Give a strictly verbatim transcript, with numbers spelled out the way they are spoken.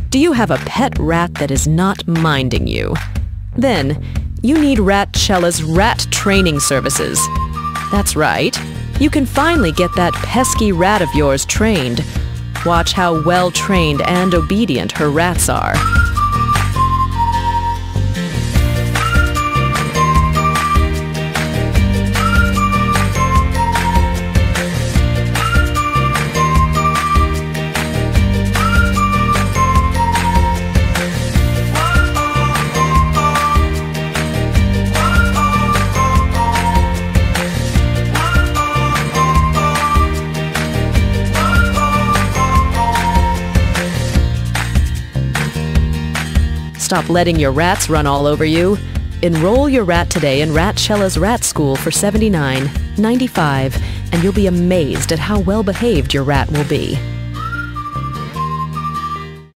Do you have a pet rat that is not minding you? Then, you need RatChella's rat training services. That's right. You can finally get that pesky rat of yours trained. Watch how well trained and obedient her rats are. Stop letting your rats run all over you. Enroll your rat today in RatChella's Rat School for seventy-nine ninety-five, and you'll be amazed at how well behaved your rat will be.